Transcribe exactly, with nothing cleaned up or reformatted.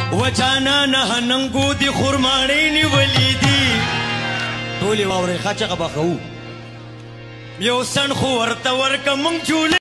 وچانا نه ننګو دي خرماړې نیولې دي ټولې واورې خاچغه به کوو یو سن خو ورته ورکه مونږ جوړې